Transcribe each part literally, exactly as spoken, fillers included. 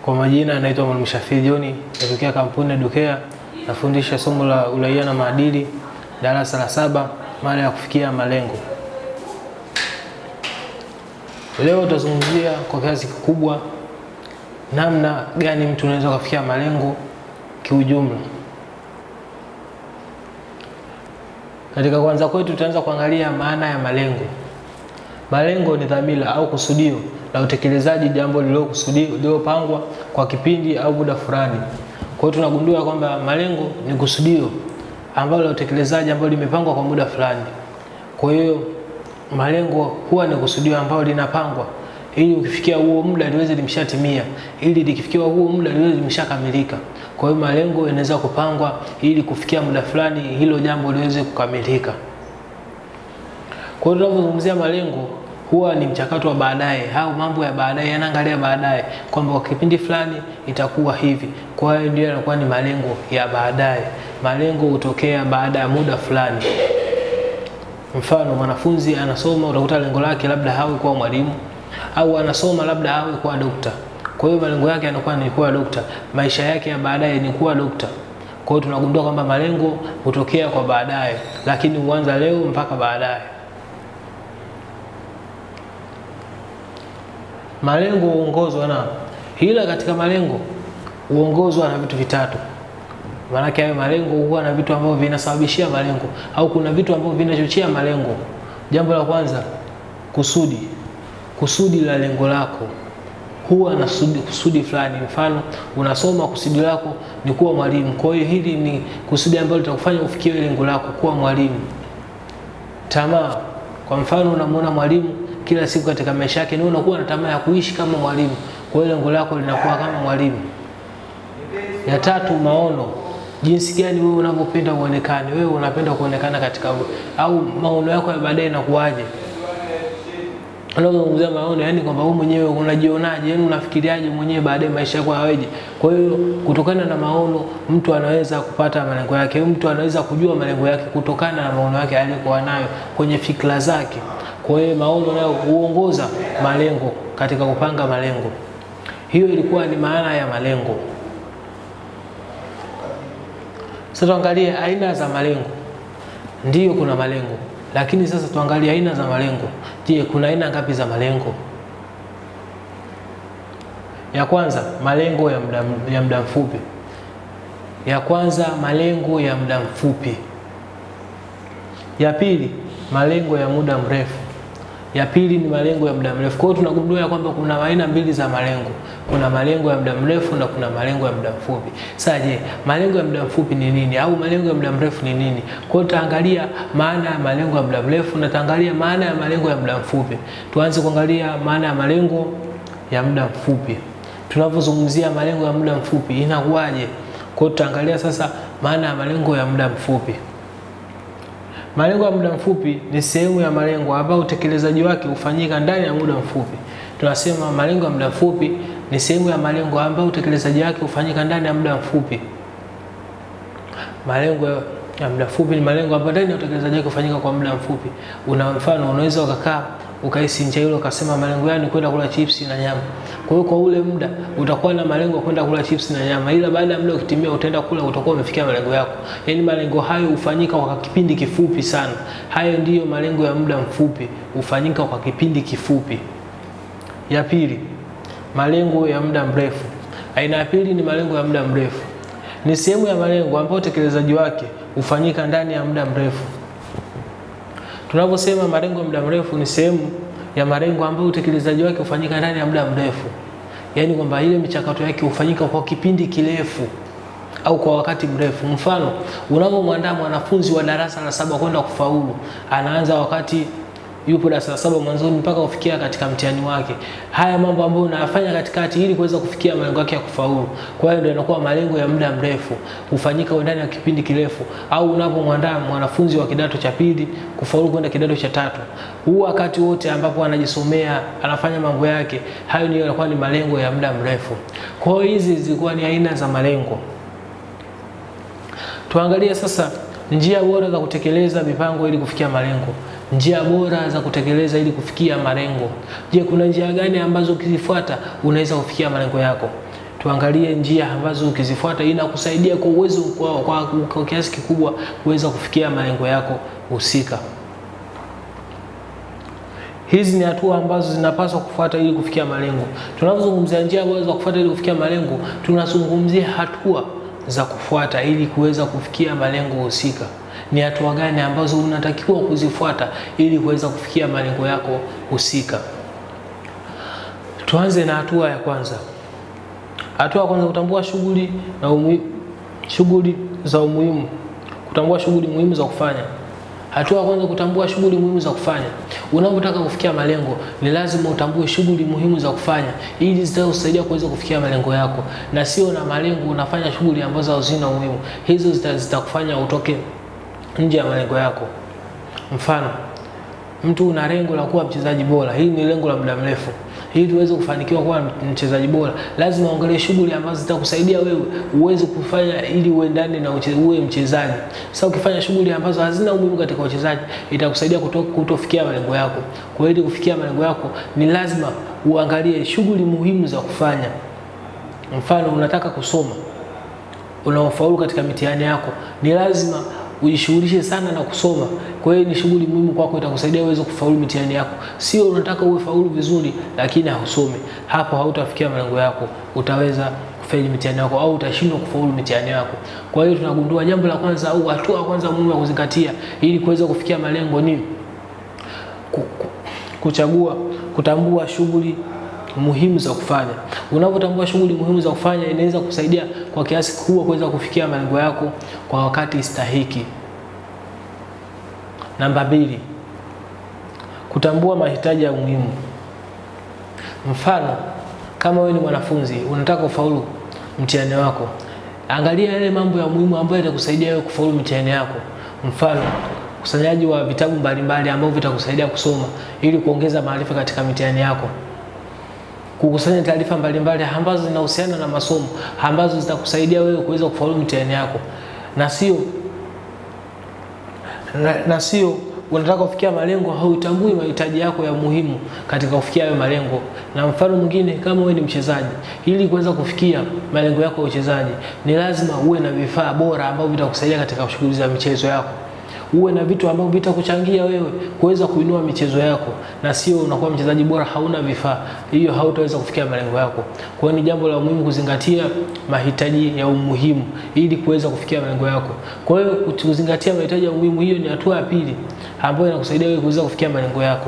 Kwa majina naitwa Mwalimu Shafii John, natokea kampuni Edukea, nafundisha somo la Uraia na Maadili, darasa la saba, mada ya kufikia malengo. Leo tutazungumzia kwa kiasi kikubwa namna gani mtu anaweza kufikia malengo kiujumla. Katika kwanza kwetu tutaanza kuangalia maana ya malengo. Malengo ni dhamira au kusudio la utekelezaji jambo lililokusudiwa lililopangwa kwa kipindi au muda fulani. Kwa hiyo tunagundua kwamba malengo ni kusudio ambalo la utekelezaji ambalo limepangwa kwa muda fulani. Kwa hiyo malengo huwa ni kusudio ambalo linapangwa ili ukifikia huo muda liweze limshatimia, ili likifikia huo muda liweze limshakamilika. Kwa hiyo malengo yanaweza kupangwa ili kufikia muda fulani hilo jambo liweze kukamilika. Kwa hiyo tunapozungumzia malengo huwa ni mchakato wa baadaye au mambo ya baadaye, yanaangalia baadaye kwamba kwa kipindi fulani itakuwa hivi. Kwa hiyo ndio yanakuwa ni malengo ya baadaye. Malengo hutokea baada ya muda fulani. Mfano, mwanafunzi anasoma, utakuta lengo lake labda awe kuwa mwalimu, au anasoma labda awe kuwa dokta. Kwa hiyo malengo yake yanakuwa ni kuwa dokta, maisha yake ya baadaye ni kuwa dokta. Kwa hiyo tunagundua kwamba malengo hutokea kwa baadaye, lakini huanza leo mpaka baadaye. Malengo huongozwa na hila. Katika malengo huongozwa na vitu vitatu. Maana yake hayo malengo huwa na vitu ambavyo vinasababishia malengo, au kuna vitu ambavyo vinachochea malengo. Jambo la kwanza, kusudi. Kusudi la lengo lako huwa na kusudi, kusudi fulani. Mfano, unasoma kusudi lako ni kuwa mwalimu. Kwa hiyo hili ni kusudi ambalo litakufanya ufikie lengo lako, kuwa mwalimu. Tamaa. Kwa mfano, unamuona mwalimu kila siku katika maisha yake, na unakuwa na tamaa ya kuishi kama mwalimu. Kwa hiyo lengo lako linakuwa kama mwalimu. Ya tatu, maono. Jinsi gani wewe unavyopenda uonekane, wewe unapenda kuonekana katika au maono yako ya baadaye yanakuaje? Unazungumzia maono, yani kwamba wewe mwenyewe unajionaje, yani unafikiriaje mwenyewe baadaye maisha yako yaweje. Kwa hiyo kutokana na maono mtu anaweza kupata malengo yake, mtu anaweza kujua malengo yake kutokana na maono yake aliyokuwa nayo kwenye fikra zake. Kwa hiyo maono nayo huongoza malengo katika kupanga malengo. Hiyo ilikuwa ni maana ya malengo. Sasa tuangalie aina za malengo. Ndiyo, kuna malengo, lakini sasa tuangalie aina za malengo. Je, kuna aina ngapi za malengo? Ya kwanza, malengo ya muda ya muda mfupi. Ya kwanza, malengo ya muda mfupi. Ya pili, malengo ya muda mrefu. Ya pili ni malengo ya muda mrefu. Kwa hiyo tunagundua kwamba kuna aina mbili za malengo. Kuna malengo ya muda mrefu na kuna malengo ya muda mfupi. Sasa je, malengo ya muda mfupi ni nini au malengo ya muda mrefu ni nini? Kwa hiyo tutaangalia maana ya malengo ya muda mrefu na tutaangalia maana ya malengo ya muda mfupi. Tuanze kuangalia maana ya malengo ya muda mfupi. Tunapozungumzia malengo ya muda mfupi inakuwaje? Kwa hiyo tutaangalia sasa maana ya malengo ya muda mfupi. Malengo ya muda mfupi ni sehemu ya malengo ambayo utekelezaji wake hufanyika ndani ya muda mfupi. Tunasema malengo ya muda mfupi ni sehemu ya malengo ambayo utekelezaji wake hufanyika ndani ya muda mfupi. Malengo ya muda mfupi ni malengo ambayo ndani ya utekelezaji wake hufanyika kwa muda mfupi. Una mfano, unaweza ukakaa ukahisi njaa ile ukasema malengo yangu ni kwenda kula chips na nyama. Kwa hiyo kwa ule muda utakuwa na malengo ya kwenda kula chips na nyama, ila baada ya muda ukitimia utaenda kula, utakuwa umefikia malengo yako. Yaani malengo hayo hufanyika kwa kipindi kifupi sana. Hayo ndiyo malengo ya muda mfupi, hufanyika kwa kipindi kifupi. Ya pili, malengo ya muda mrefu. Aina ya pili ni malengo ya muda mrefu. Ni sehemu ya malengo ambayo utekelezaji wake hufanyika ndani ya muda mrefu. Tunaposema malengo ya muda mrefu ni sehemu ya malengo ambayo utekelezaji wake hufanyika ndani ya muda mrefu. Yaani kwamba ile michakato yake hufanyika kwa kipindi kirefu au kwa wakati mrefu. Mfano, unapomwandaa mwanafunzi wa darasa la saba kwenda kufaulu, anaanza wakati yupo darasa la saba mwanzoni mpaka kufikia katika mtihani wake. Haya mambo ambayo unayafanya katikati ili kuweza kufikia malengo yake ya kufaulu. Kwa hiyo ndio inakuwa malengo ya muda mrefu, hufanyika ndani ya kipindi kirefu. Au unapomwandaa mwanafunzi wa kidato cha pili kufaulu kwenda kidato cha tatu, huu wakati wote ambapo anajisomea, anafanya mambo yake, hayo ndio yanakuwa ni malengo ya muda mrefu. Kwa hiyo hizi zilikuwa ni aina za malengo. Tuangalie sasa njia bora za kutekeleza mipango ili kufikia malengo. Njia bora za kutekeleza ili kufikia malengo. Je, kuna njia gani ambazo ukizifuata unaweza kufikia malengo yako? tuangalie njia ambazo ukizifuata inakusaidia kwa uwezo kwa, kwa, kwa kiasi kikubwa kuweza kufikia malengo yako husika. Hizi ni hatua ambazo zinapaswa kufuata ili kufikia malengo. Tunapozungumzia njia ambazo za kufuata ili kufikia malengo, tunazungumzia hatua za kufuata ili kuweza kufikia malengo husika. Ni hatua gani ambazo unatakiwa kuzifuata ili kuweza kufikia malengo yako husika? Tuanze na hatua ya kwanza. Hatua ya kwanza, kutambua shughuli na umuhimu, shughuli za umuhimu. Kutambua shughuli muhimu za kufanya. Hatua ya kwanza, kutambua shughuli muhimu za kufanya. Unapotaka kufikia malengo, ni lazima utambue shughuli muhimu za kufanya ili zitakusaidia kuweza kufikia malengo yako, na sio na malengo unafanya shughuli ambazo hazina umuhimu. Hizo zitakufanya utoke nje ya malengo yako. Mfano, mtu una lengo la kuwa mchezaji bora. Hili ni lengo la muda mrefu. Ili tuweze kufanikiwa kuwa mchezaji bora, lazima uangalie shughuli ambazo zitakusaidia wewe uweze kufanya ili uendane na uwe mchezaji. Sasa ukifanya shughuli ambazo hazina umuhimu katika uchezaji, itakusaidia kutofikia malengo yako. Kwa hiyo kufikia malengo yako ni lazima uangalie shughuli muhimu za kufanya. Mfano, unataka kusoma, unaofaulu katika mitihani yako, ni lazima ujishughulishe sana na kusoma. Kwa hiyo ni shughuli muhimu kwako, itakusaidia uweze kufaulu mitihani yako. Sio unataka uwe faulu vizuri lakini hausomi. Hapo hautafikia malengo yako, utaweza kufeli mitihani yako au utashindwa kufaulu mitihani yako. Kwa hiyo tunagundua jambo la kwanza au hatua ya kwanza muhimu ya kuzingatia ili kuweza kufikia malengo ni kuchagua, kutambua shughuli muhimu za kufanya. Unapotambua shughuli muhimu za kufanya, inaweza kusaidia kwa kiasi kikubwa kuweza kufikia malengo yako kwa wakati stahiki. Namba mbili, kutambua mahitaji ya muhimu. Mfano, kama wewe ni mwanafunzi unataka kufaulu mtihani wako, angalia yale mambo ya muhimu ambayo yatakusaidia wewe kufaulu mtihani yako. Mfano, ukusanyaji wa vitabu mbalimbali ambavyo vitakusaidia kusoma ili kuongeza maarifa katika mitihani yako. Kukusanya taarifa mbalimbali ambazo zinahusiana na masomo ambazo zitakusaidia wewe kuweza kufaulu mtihani yako. Na sio na, na sio unataka kufikia malengo hautambui mahitaji yako ya muhimu katika kufikia hayo malengo. Na mfano mwingine, kama wewe ni mchezaji, ili kuweza kufikia malengo yako ya uchezaji, ni lazima uwe na vifaa bora ambavyo vitakusaidia katika shughuli za michezo yako. Uwe na vitu ambavyo vitakuchangia wewe kuweza kuinua michezo yako, na sio unakuwa mchezaji bora hauna vifaa. Hiyo hautaweza kufikia malengo yako. Kwa hiyo ni jambo la muhimu kuzingatia mahitaji ya umuhimu ili kuweza kufikia malengo yako. Kwa hiyo kuzingatia mahitaji ya umuhimu, hiyo ni hatua ya pili ambayo inakusaidia wewe kuweza kufikia malengo yako.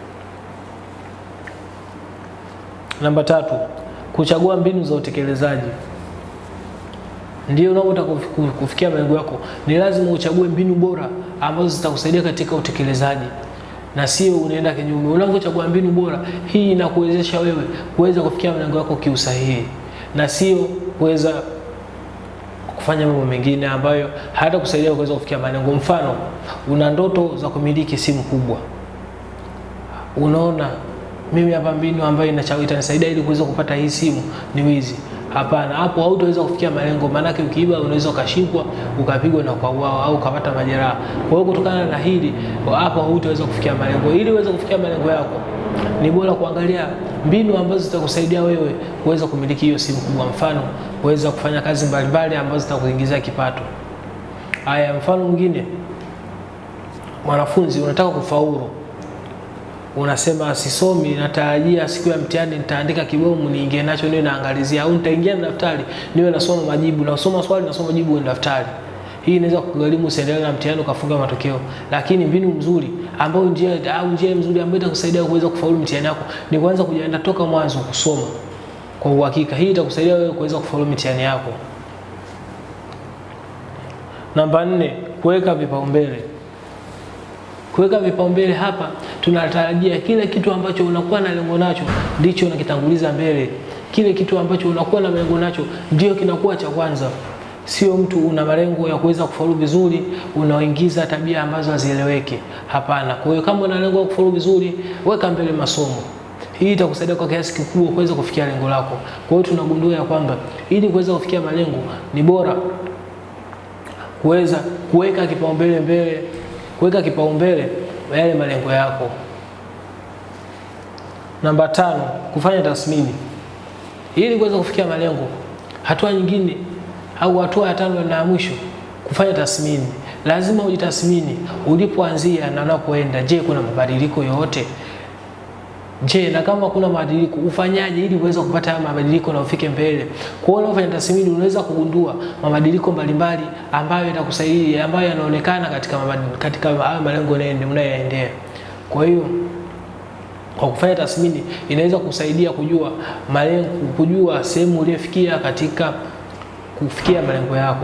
Namba tatu, kuchagua mbinu za utekelezaji. Ndio unapotaka kufikia malengo yako, ni lazima uchague mbinu bora ambazo zitakusaidia katika utekelezaji, na sio unaenda kinyume. Unapochagua mbinu bora, hii inakuwezesha wewe kuweza kufikia malengo yako kiusahihi, na sio kuweza kufanya mambo mengine ambayo hata kusaidia kuweza kufikia malengo. Mfano, una ndoto za kumiliki simu kubwa. Unaona, mimi hapa mbinu ambayo itanisaidia ili kuweza kupata hii simu ni wizi. Hapana, hapo hautaweza kufikia malengo, maana yake ukiiba unaweza ukashikwa, ukapigwa na ukauawa au ukapata majeraha. Kwa hiyo kutokana na hili, hapo hautaweza kufikia malengo. Ili uweze kufikia malengo yako, ni bora kuangalia mbinu ambazo zitakusaidia wewe kuweza kumiliki hiyo simu kubwa. Mfano, kuweza kufanya kazi mbalimbali ambazo zitakuingizia kipato. Haya, mfano mwingine, mwanafunzi unataka kufaulu. Unasema sisomi, natarajia siku ya mtihani nitaandika kibomu niingie nacho niwe naangalizia, au nitaingia na daftari niwe nasoma majibu, na usoma swali na soma jibu kwenye daftari. Hii inaweza kugharimu usiendelee na mtihani ukafunga matokeo. Lakini mbinu nzuri ambayo njia au njia nzuri ambayo itakusaidia kuweza kufaulu mtihani yako ni kuanza kujiandaa toka mwanzo kusoma kwa uhakika. Hii itakusaidia wewe kuweza kufaulu mtihani yako. Namba nne, kuweka vipaumbele. Kuweka vipaumbele, hapa tunatarajia kile kitu ambacho unakuwa na lengo nacho ndicho unakitanguliza mbele. Kile kitu ambacho unakuwa na lengo nacho ndio kinakuwa cha kwanza. Sio mtu una malengo ya kuweza kufaulu vizuri unaoingiza tabia ambazo hazieleweki. Hapana. Kwa hiyo kama una lengo la kufaulu vizuri, weka mbele masomo. Hii itakusaidia kwa kiasi kikubwa kuweza kufikia lengo lako. Kwa hiyo tunagundua ya kwamba ili kuweza kufikia malengo ni bora kuweza kuweka kipaumbele mbele, kuweka kipaumbele yale malengo yako. Namba tano, kufanya tathmini. Ili kuweza kufikia malengo, hatua nyingine au hatua ya tano na mwisho, kufanya tathmini. Lazima ujitathmini ulipoanzia na unapoenda. Je, kuna mabadiliko yoyote? Je, na kama kuna mabadiliko ufanyaje ili uweze kupata haya mabadiliko na ufike mbele? Kwa hiyo unafanya tathmini, unaweza kugundua mabadiliko mbalimbali ambayo yatakusaidia, ambayo yanaonekana katika katika haya malengo unayoendea. Kwa hiyo kwa kufanya tathmini inaweza kusaidia kujua malengo, kujua sehemu uliyofikia katika kufikia malengo yako.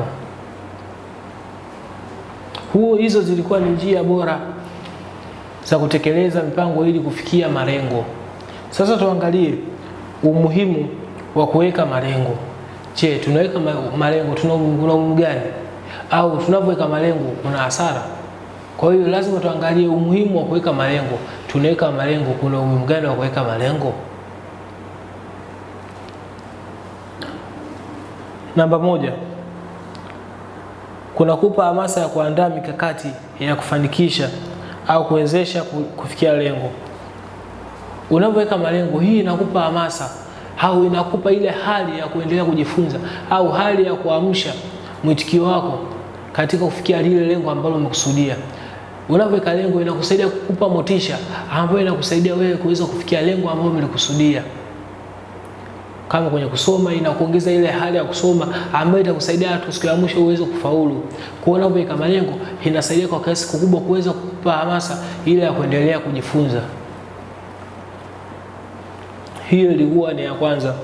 Huo hizo zilikuwa ni njia bora za kutekeleza mipango ili kufikia malengo. Sasa tuangalie umuhimu wa kuweka malengo. Je, tunaweka malengo tuna umuhimu gani? Au tunapoweka malengo kuna hasara? Kwa hiyo lazima tuangalie umuhimu wa kuweka malengo. Tunaweka malengo, kuna umuhimu gani wa kuweka malengo? Namba moja, kunakupa hamasa ya kuandaa mikakati ya kufanikisha au kuwezesha kufikia lengo. Unapoweka malengo, hii inakupa hamasa au inakupa ile hali ya kuendelea kujifunza au hali ya kuamsha mwitikio wako katika kufikia lile lengo ambalo umekusudia. Unapoweka lengo inakusaidia kukupa motisha ambayo inakusaidia wewe kuweza kufikia lengo ambalo umekusudia. Kama kwenye kusoma, inakuongeza ile hali ya kusoma ambayo itakusaidia hata siku ya mwisho uweze kufaulu. Kwa hiyo unapoweka malengo inasaidia kwa kiasi kikubwa kuweza kukupa hamasa ile ya kuendelea kujifunza. Hiyo ilikuwa ni ya kwanza.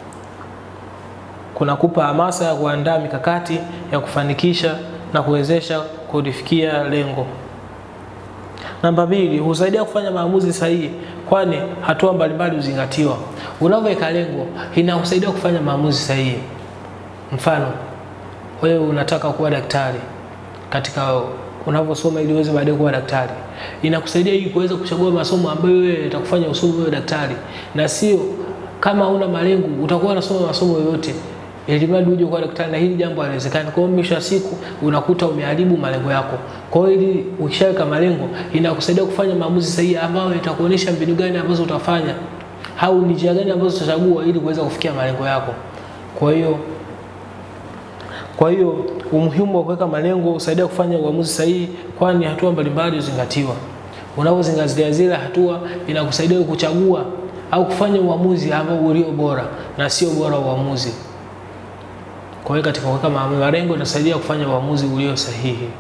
Kunakupa hamasa ya kuandaa mikakati ya kufanikisha na kuwezesha kufikia lengo. Namba mbili, husaidia kufanya maamuzi sahihi, kwani hatua mbalimbali huzingatiwa. Unapoweka lengo inakusaidia kufanya maamuzi sahihi. Mfano, wewe unataka kuwa daktari. Katika unaposoma ili uweze baadaye kuwa daktari, inakusaidia ili kuweza kuchagua masomo ambayo wewe yatakufanya usome wewe daktari, na sio kama huna malengo utakuwa unasoma masomo yoyote ili mradi uje kuwa daktari, na hili jambo haliwezekani. Kwa hiyo mwisho wa siku unakuta umeharibu malengo yako. Kwa hiyo ili ukishaweka malengo inakusaidia kufanya maamuzi sahihi ambayo itakuonesha mbinu gani ambazo utafanya au ni njia gani ambazo utachagua ili kuweza kufikia malengo yako. Kwa hiyo kwa hiyo umuhimu wa kuweka malengo usaidia kufanya uamuzi sahihi, kwani hatua mbalimbali huzingatiwa. Unapozingatia zile hatua inakusaidia kuchagua au kufanya uamuzi ambao ulio bora na sio bora uamuzi. Kwa hiyo katika kuweka malengo inasaidia kufanya uamuzi ulio sahihi.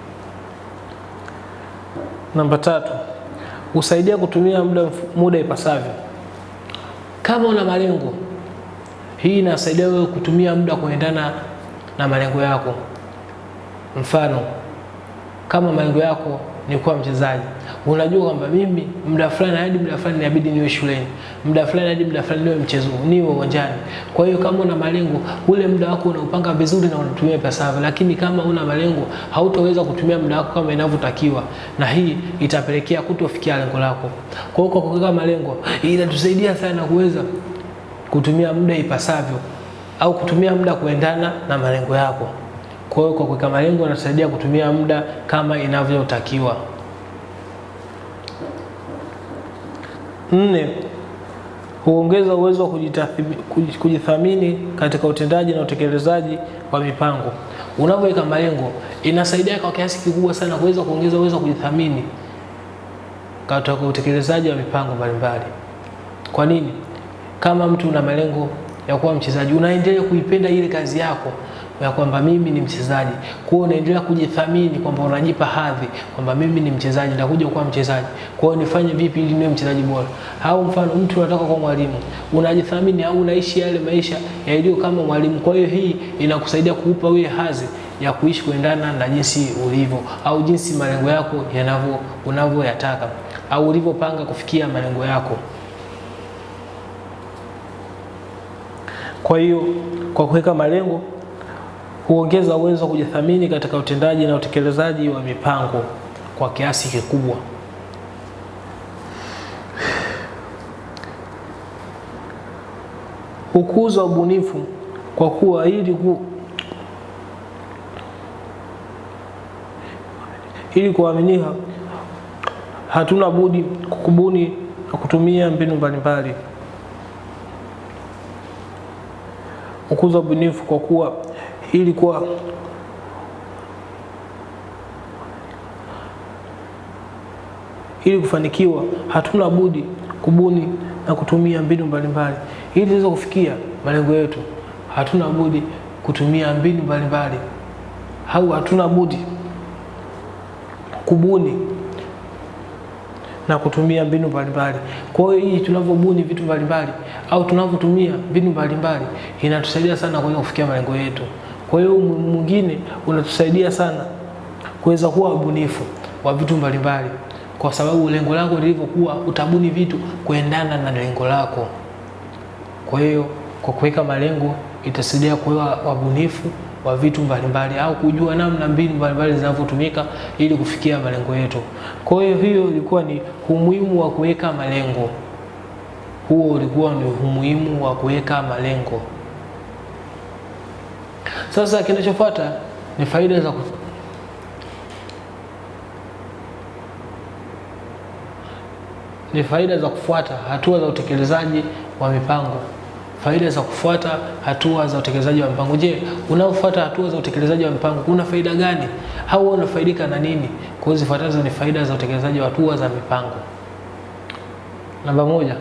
Namba tatu, usaidia kutumia muda muda ipasavyo. Kama una malengo, hii inasaidia wewe kutumia muda kuendana na malengo yako. Mfano, kama malengo yako ni kuwa mchezaji, unajua kwamba mimi muda fulani hadi muda fulani inabidi niwe shuleni, muda fulani hadi muda fulani niwe mchezo, niwe uwanjani. Kwa hiyo kama una malengo, ule muda wako unaupanga vizuri na unatumia ipasavyo. Lakini kama una malengo, hautaweza kutumia muda wako kama inavyotakiwa, na hii itapelekea kutofikia lengo lako. Kwa hiyo kwa kuweka malengo inatusaidia sana kuweza kutumia muda ipasavyo au kutumia muda kuendana na malengo yako. Kwa hiyo kwa kuweka malengo inasaidia kutumia muda kama inavyotakiwa. Nne, huongeza uwezo wa kujithamini katika utendaji na utekelezaji wa mipango. Unapoweka malengo inasaidia kwa kiasi kikubwa sana kuweza kuongeza uwezo wa kujithamini katika utekelezaji wa mipango mbalimbali. Kwa nini? Kama mtu una malengo ya kuwa mchezaji, unaendelea kuipenda ile kazi yako ya kwamba mimi ni mchezaji. Kwa hiyo unaendelea kujithamini kwamba unajipa hadhi kwamba mimi ni mchezaji, nitakuja kuwa mchezaji. Kwa hiyo nifanye vipi ili niwe mchezaji bora? Au mfano mtu anataka kuwa mwalimu, unajithamini au unaishi yale maisha yaliyo kama mwalimu. Kwa hiyo hii inakusaidia kukupa wewe hadhi ya kuishi kuendana na jinsi ulivyo au jinsi malengo yako yanavyo unavyoyataka au ulivyopanga kufikia malengo yako. Kwa hiyo kwa kuweka malengo huongeza uwezo wa kujithamini katika utendaji na utekelezaji wa mipango kwa kiasi kikubwa. Hukuza ubunifu kwa kuwa ili ku ili kuaminika hatuna budi kukubuni na kutumia mbinu mbalimbali. kukuza ubunifu kwa kuwa ili kuwa ili kufanikiwa hatuna budi kubuni na kutumia mbinu mbalimbali. Ili tuweze kufikia malengo yetu, hatuna budi kutumia mbinu mbalimbali, au hatuna budi kubuni na kutumia mbinu mbalimbali. Kwa hiyo hii tunavyobuni vitu mbalimbali au tunavyotumia mbinu mbalimbali inatusaidia sana kuweza kufikia malengo yetu. Kwa hiyo mwingine unatusaidia sana kuweza kuwa ubunifu wa vitu mbalimbali, kwa sababu lengo lako lilivyokuwa utabuni vitu kuendana na lengo lako. Kwa hiyo kwa kuweka malengo itasaidia kuwa wabunifu wa vitu mbalimbali au kujua namna mbinu mbalimbali zinavyotumika ili kufikia malengo yetu. Kwa hiyo hiyo ilikuwa ni umuhimu wa kuweka malengo. Huo ulikuwa ni umuhimu wa kuweka malengo. Sasa kinachofuata ni faida za ni faida za kufuata hatua za utekelezaji wa mipango. Faida za kufuata hatua za utekelezaji wa mipango. Je, unaofuata hatua za utekelezaji wa mipango kuna faida gani? Au unafaidika na nini? Kwa hiyo zifuatazo ni faida za utekelezaji wa hatua za mipango. Namba moja,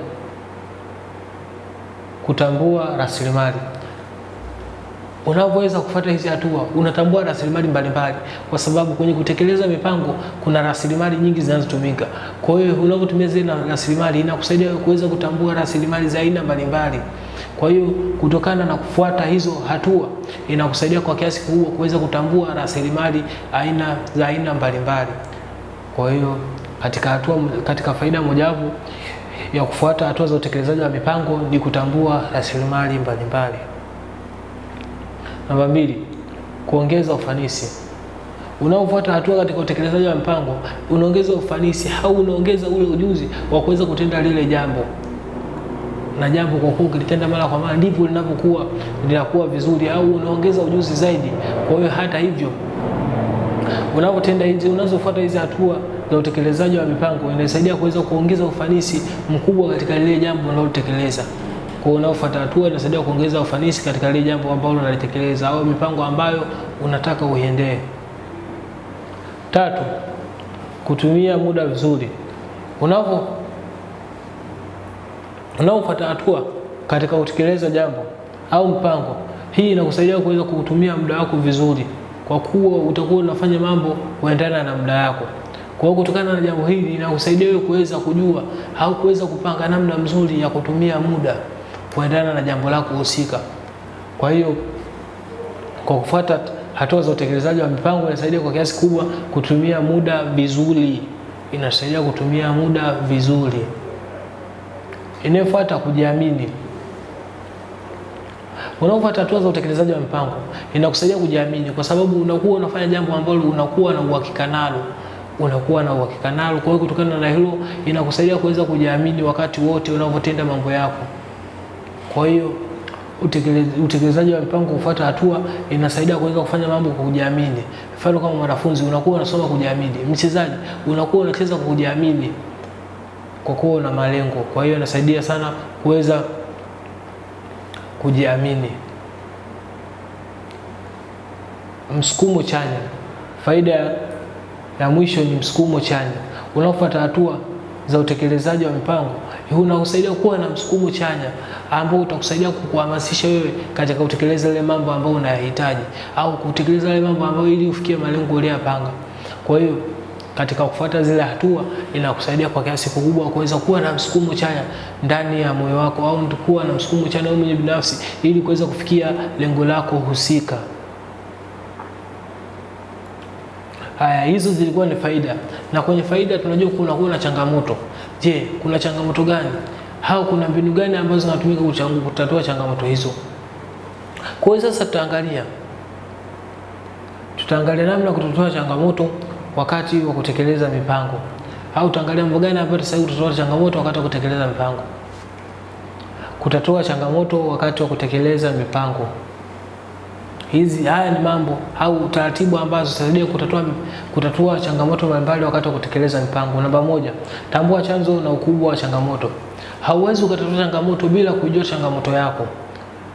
kutambua rasilimali. Unapoweza kufuata hizi hatua, unatambua rasilimali mbalimbali, kwa sababu kwenye kutekeleza mipango kuna rasilimali nyingi zinazotumika. Kwa hiyo unapotumia zile rasilimali inakusaidia kuweza kutambua rasilimali za aina mbalimbali. Kwa hiyo kutokana na kufuata hizo hatua inakusaidia kwa kiasi kikubwa kuweza kutambua rasilimali aina za aina mbalimbali. Kwa hiyo katika hatua katika faida mojawapo ya kufuata hatua za utekelezaji wa mipango ni kutambua rasilimali mbalimbali. Namba mbili, kuongeza ufanisi. Unapofuata hatua katika utekelezaji wa mpango, unaongeza ufanisi au unaongeza ule ujuzi wa kuweza kutenda lile jambo. Na jambo kwa kuwa ukitenda mara kwa mara ndivyo linapokuwa linakuwa vizuri, au unaongeza ujuzi zaidi. Kwa hiyo hata hivyo unapotenda hizi unazofuata hizi hatua za utekelezaji wa mipango inasaidia kuweza kuongeza ufanisi mkubwa katika lile jambo unalotekeleza. Kwa hiyo unapofuata hatua inasaidia kuongeza ufanisi katika lile jambo ambalo unalitekeleza au mipango ambayo unataka uiendee. Tatu, kutumia muda vizuri. Unapo unapofuata hatua katika kutekeleza jambo au mpango, hii inakusaidia kuweza kutumia muda wako vizuri, kwa kuwa utakuwa unafanya mambo kuendana na muda wako. Kwa hiyo kutokana na jambo hili inakusaidia wewe kuweza kujua au kuweza kupanga namna nzuri ya kutumia muda kuendana na jambo lako husika. Kwa hiyo kwa kufuata hatua za utekelezaji wa mipango inasaidia kwa kiasi kubwa kutumia muda vizuri. Inasaidia kutumia muda vizuri. Inayofuata, kujiamini. Unapofuata hatua za utekelezaji wa mipango inakusaidia kujiamini, kwa sababu unakuwa unafanya jambo ambalo unakuwa na uhakika nalo. Unakuwa na uhakika nalo. Kwa hiyo kutokana na hilo inakusaidia kuweza kujiamini wakati wote unapotenda mambo yako. Kwa hiyo utekelezaji wa mipango kufuata hatua inasaidia kuweza kufanya mambo kwa kujiamini. Mfano kama mwanafunzi unakuwa unasoma kujiamini, mchezaji unakuwa unacheza kwa kujiamini kwa kuwa una malengo. Kwa hiyo inasaidia sana kuweza kujiamini. Msukumo chanya. Faida ya mwisho ni msukumo chanya. Unapofuata hatua za utekelezaji wa mipango unakusaidia kuwa na msukumo chanya ambao utakusaidia kukuhamasisha wewe katika kutekeleza ile mambo ambayo unayahitaji au kutekeleza ile mambo ambayo ili ufikie malengo uliyopanga. Kwa hiyo katika kufuata zile hatua inakusaidia kwa kiasi kikubwa kuweza kuwa na msukumo chanya ndani ya moyo wako, au kuwa na msukumo chanya wewe mwenyewe binafsi ili kuweza kufikia lengo lako husika. Haya, hizo zilikuwa ni faida. Na kwenye faida tunajua kuna kuna changamoto. Je, kuna changamoto gani? Au kuna mbinu gani ambazo zinatumika kutatua changamoto hizo? Kwa hiyo sasa tutaangalia tutaangalia namna kutatua changamoto wakati wa kutekeleza mipango, au tutaangalia mambo gani ambayo tutasaidia kutatua changamoto wakati wa kutekeleza mipango. Kutatua changamoto wakati wa kutekeleza mipango. Hizi haya ni mambo au taratibu ambazo zitasaidia kutatua kutatua changamoto mbalimbali wakati wa kutekeleza mipango. Namba moja, tambua chanzo na ukubwa wa changamoto. Hauwezi kutatua changamoto bila kujua changamoto yako.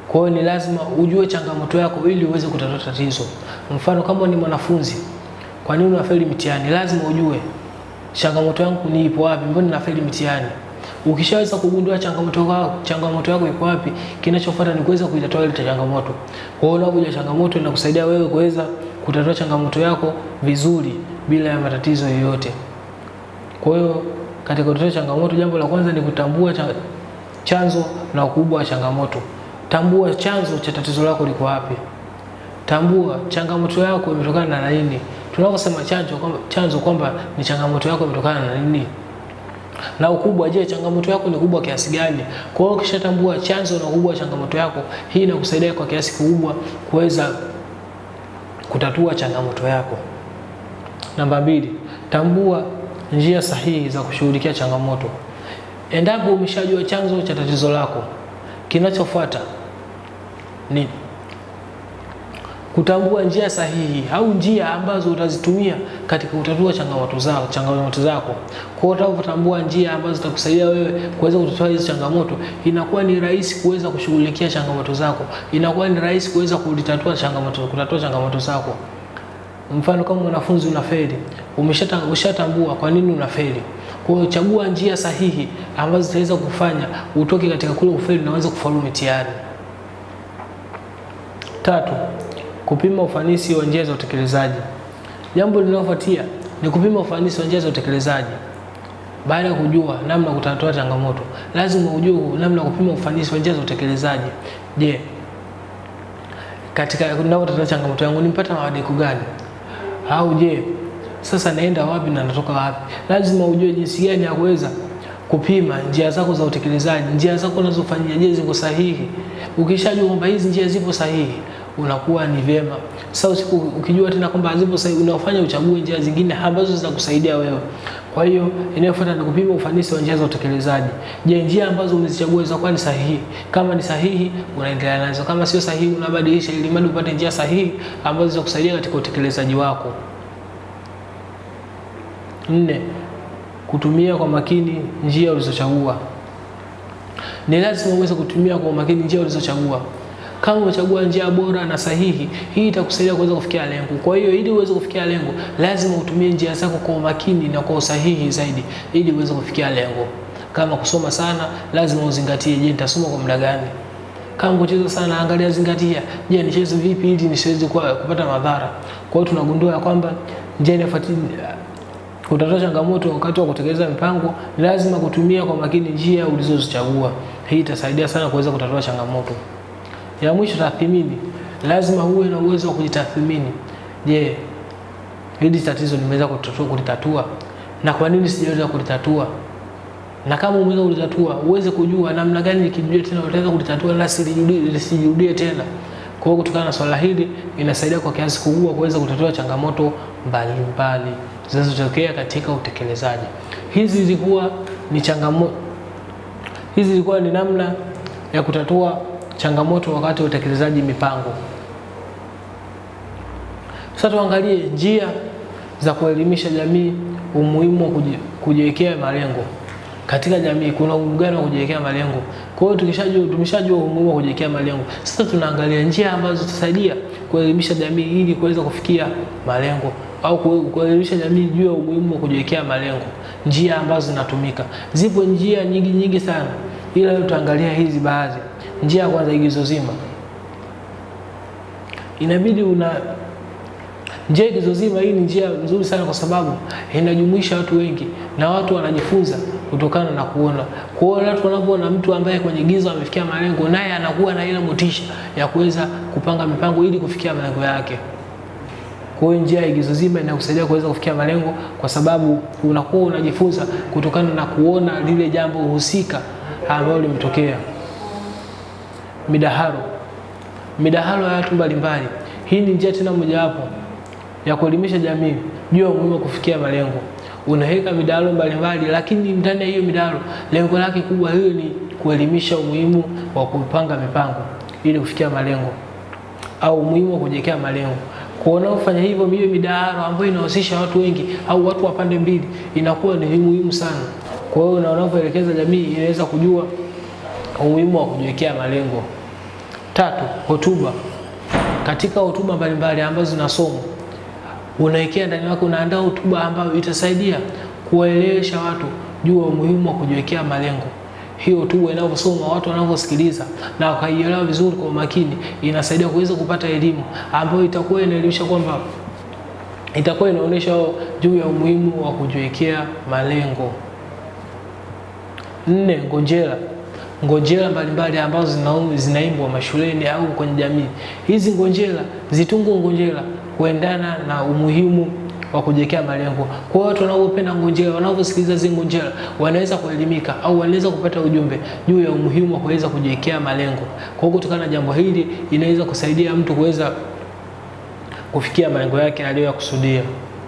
Kwa hiyo ni lazima ujue changamoto yako ili uweze kutatua tatizo. Mfano kama ni mwanafunzi, kwa nini unafeli mitihani? Lazima ujue changamoto yangu ni ipo wapi, mbona nafeli mitihani. Ukishaweza kugundua changamoto yako, changamoto yako iko wapi, kinachofuata ni kuweza kuitatua ile changamoto. Kwa hiyo unapojua changamoto inakusaidia wewe kuweza kutatua changamoto yako vizuri bila ya matatizo yoyote. Kwa hiyo katika kutatua changamoto, jambo la kwanza ni kutambua chanzo na ukubwa wa changamoto. Tambua chanzo cha tatizo lako liko wapi. Tambua changamoto yako imetokana na nini. Tunaposema chanzo kwamba chanzo kwamba ni changamoto yako imetokana na nini. Na ukubwa, je, changamoto yako ni kubwa kiasi gani? Kwa hiyo ukishatambua chanzo na ukubwa wa changamoto yako, hii inakusaidia kwa kiasi kikubwa kuweza kutatua changamoto yako. Namba mbili, tambua njia sahihi za kushughulikia changamoto. Endapo umeshajua chanzo cha tatizo lako, kinachofuata ni kutambua njia sahihi au njia ambazo utazitumia katika kutatua changamoto zako, changamoto zako. Kwa hiyo utapotambua njia ambazo zitakusaidia wewe kuweza kutatua hizo changamoto, inakuwa ni rahisi kuweza kushughulikia changamoto zako. Inakuwa ni rahisi kuweza kulitatua changamoto, kutatua changamoto zako. Mfano kama mwanafunzi unafeli, umeshatambua kwa nini unafeli. Kwa hiyo chagua njia sahihi ambazo zitaweza kufanya utoke katika kule kufeli na uweze kufaulu mitihani. Tatu, kupima ufanisi wa njia za utekelezaji. Jambo linalofuatia ni kupima ufanisi wa njia za utekelezaji. Baada ya kujua namna kutatua changamoto, lazima ujue namna kupima ufanisi wa njia za utekelezaji. Je, katika ninapotatua changamoto yangu nimpata mabadiliko gani? Au je, sasa naenda wapi na natoka wapi? Lazima ujue jinsi gani ya kuweza kupima njia zako za utekelezaji, njia zako unazofanyia je ziko sahihi. Ukishajua kwamba hizi njia zipo sahihi, unakuwa ni vyema. Sasa usiku ukijua tena kwamba zipo sahihi, unafanya uchague njia zingine ambazo zitakusaidia wewe. Kwa hiyo inayofuata ni kupima ufanisi wa njia za utekelezaji. Je, njia ambazo umezichagua zitakuwa ni sahihi? Kama ni sahihi, unaendelea nazo. Kama sio sahihi, unabadilisha ili mradi upate njia sahihi ambazo zitakusaidia katika utekelezaji wako. Nne, kutumia kwa makini njia ulizochagua. Ni lazima uweze kutumia kwa makini njia ulizochagua. Kama umechagua njia bora na sahihi, hii itakusaidia kuweza kufikia lengo. Kwa hiyo ili uweze kufikia lengo, lazima utumie njia zako kwa makini na kwa usahihi zaidi ili uweze kufikia lengo. Kama kusoma sana, lazima uzingatie, je, nitasoma kwa muda gani? Kama kucheza sana, angalia, zingatia, je, nicheze vipi ili nisiweze kupata madhara. Kwa hiyo tunagundua ya kwamba njia inafuatilia kutatua changamoto wakati wa kutekeleza mipango, lazima kutumia kwa makini njia ulizozichagua. Hii itasaidia sana kuweza kutatua changamoto. Ya mwisho, tathmini. Lazima uwe na uwezo wa kujitathmini. Je, hili tatizo nimeweza kulitatua? Na kwa nini sijaweza kulitatua? Na kama umeweza kulitatua, uweze kujua namna gani nikijua tena utaweza kulitatua na lisijirudie tena. Kwa hiyo kutokana na swala hili inasaidia kwa kiasi kikubwa kuweza kutatua changamoto mbalimbali zinazotokea katika utekelezaji. Hizi zilikuwa ni changamoto. Hizi zilikuwa ni namna ya kutatua changamoto wakati wa utekelezaji mipango. Sasa tuangalie njia za kuelimisha jamii umuhimu wa kujiwekea malengo. Katika jamii kuna umuhimu gani wa kujiwekea malengo? Kwa hiyo tukishajua tumeshajua umuhimu wa kujiwekea malengo. Sasa tunaangalia njia ambazo zitasaidia kuelimisha jamii ili kuweza kufikia malengo au kuelimisha jamii juu ya umuhimu wa kujiwekea malengo. Njia ambazo zinatumika. Zipo njia nyingi nyingi sana. Ila leo tutaangalia hizi baadhi. Njia ya kwanza, igizo zima. Inabidi una njia igizo zima. Hii ni njia nzuri sana kwa sababu inajumuisha watu wengi na watu wanajifunza kutokana na kuona. Kwa hiyo watu wanapoona mtu ambaye kwenye igizo amefikia malengo, naye anakuwa na ile motisha ya kuweza kupanga mipango ili kufikia malengo yake. Kwa hiyo njia ya igizo zima inakusaidia kuweza kufikia malengo kwa sababu unakuwa unajifunza kutokana na kuona lile jambo husika ambalo limetokea. Midahalo. Midahalo ya watu mbalimbali. Hii ni njia tena mojawapo ya kuelimisha jamii juu ya umuhimu wa kufikia malengo. Unaweka midahalo mbalimbali, lakini ndani ya hiyo midahalo lengo lake kubwa hiyo ni kuelimisha umuhimu wa kupanga mipango ili kufikia malengo au umuhimu wa kujiwekea malengo. Kwa unaofanya hivyo hiyo midahalo ambayo inahusisha watu wengi au watu wa pande mbili inakuwa ni muhimu sana. Kwa hiyo na unapoelekeza jamii inaweza kujua umuhimu wa kujiwekea malengo. Tatu, hotuba. Katika hotuba mbalimbali ambazo zinasomwa, unawekea ndani yako, unaandaa hotuba ambayo itasaidia kuwaelewesha watu juu ya umuhimu wa kujiwekea malengo. Hiyo hotuba inaposomwa, watu wanavyosikiliza na wakaielewa vizuri kwa makini, inasaidia kuweza kupata elimu ambayo itakuwa inaelimisha kwamba itakuwa inaonyesha juu ya umuhimu wa kujiwekea malengo. Nne, ngonjera. Ngonjera mbalimbali ambazo zinaimbwa mashuleni au kwenye jamii. Hizi ngonjera, zitungwe ngonjera kuendana na umuhimu wa kujiwekea malengo. Kwa watu wanaopenda ngonjera, wanaosikiliza hizo ngonjera, wanaweza kuelimika au wanaweza kupata ujumbe juu ya umuhimu wa kuweza kujiwekea malengo. Kwa kutokana na jambo hili, inaweza kusaidia mtu kuweza kufikia malengo yake aliyoyakusudia.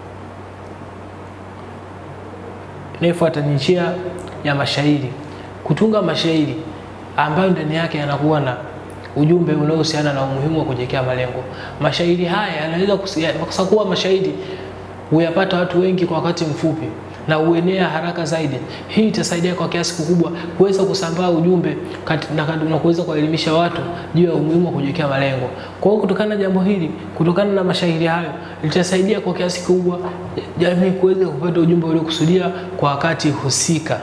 Inayofuata ni njia ya mashairi. Kutunga mashairi ambayo ndani yake yanakuwa na ujumbe unaohusiana na umuhimu wa kujiwekea malengo. Mashairi haya yanaweza kwa kuwa mashairi huyapata watu wengi kwa wakati mfupi na uenea haraka zaidi. Hii itasaidia kwa kiasi kikubwa kuweza kusambaa ujumbe na kuweza kuelimisha watu juu ya umuhimu wa kujiwekea malengo. Kwa hiyo kutokana na jambo hili, kutokana na mashairi hayo, litasaidia kwa kiasi kikubwa jamii kuweza kupata ujumbe uliokusudia kwa wakati husika.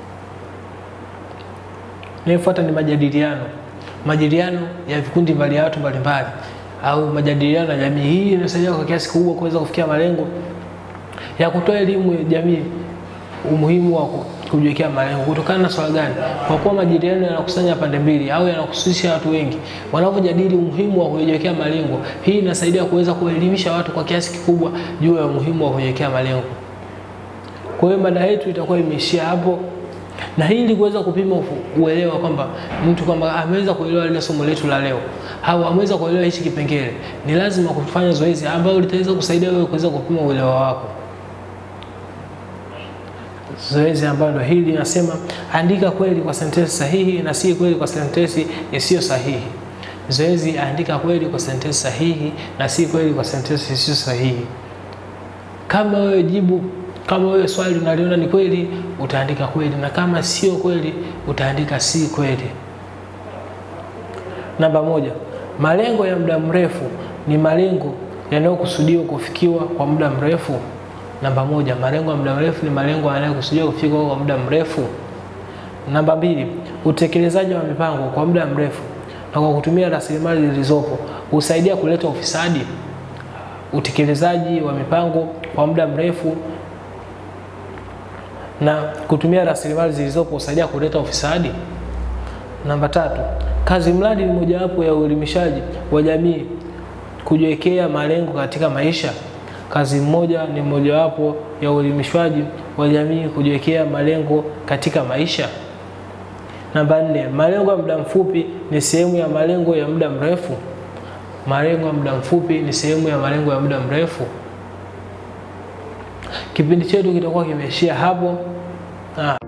Inayofuata ni majadiliano. Majadiliano ya vikundi mbali ya watu mbalimbali au majadiliano ya jamii. Hii inasaidia kwa kiasi kikubwa kuweza kufikia malengo ya kutoa elimu ya jamii umuhimu wa kujiwekea malengo. Kutokana na swala gani? Kwa kuwa majadiliano yanakusanya pande mbili au yanakusisha watu wengi wanapojadili umuhimu wa kujiwekea malengo. Hii inasaidia kuweza kuelimisha watu kwa kiasi kikubwa juu ya umuhimu wa kujiwekea malengo. Kwa hiyo mada yetu itakuwa imeishia hapo. Na hili kuweza kupima uelewa kwamba mtu kwamba ameweza kuelewa ile somo letu la leo au ameweza kuelewa hichi kipengele, ni lazima kufanya zoezi ambalo litaweza kusaidia wewe kuweza kupima uelewa wako. Zoezi ambalo hili linasema andika kweli kwa sentensi sahihi na si kweli kwa sentensi isiyo sahihi. Zoezi, andika kweli kwa sentensi sahihi na si kweli kwa sentensi isiyo sahihi. Kama wewe jibu Kama wewe swali unaliona ni kweli, utaandika kweli, na kama sio kweli, utaandika si kweli. Namba moja, malengo ya muda mrefu ni malengo yanayokusudiwa kufikiwa kwa muda mrefu. Namba moja, malengo ya muda mrefu ni malengo yanayokusudiwa kufikiwa kwa muda mrefu. Namba mbili, utekelezaji wa mipango kwa muda mrefu na kwa kutumia rasilimali zilizopo husaidia kuleta ufisadi. Utekelezaji wa mipango kwa muda mrefu na kutumia rasilimali zilizopo husaidia kuleta ufisadi. Namba tatu, kazi mradi ni mojawapo ya uelimishaji wa jamii kujiwekea malengo katika maisha. Kazi moja ni mojawapo ya uelimishaji wa jamii kujiwekea malengo katika maisha. Namba nne, malengo ya muda mfupi ni sehemu ya malengo ya muda mrefu. Malengo ya muda mfupi ni sehemu ya malengo ya muda mrefu. Kipindi chetu kitakuwa kimeishia hapo. Ah.